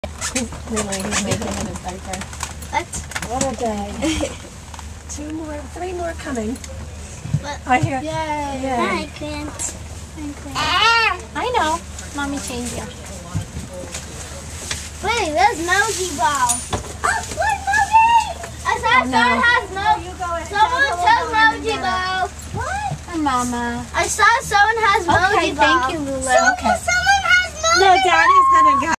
Really, he's making it a diaper. What a day. 3 more coming. I hear. Yay. Yeah. I can't. I know. Mommy changed you. Wait, there's Moji Ball. Oh, look, Moji! I saw someone has Moji. Someone took Moji Ball. What? For Mama. I saw someone has Moji Ball. Okay, thank you, Lula. Someone has Moji No, Daddy's gonna go.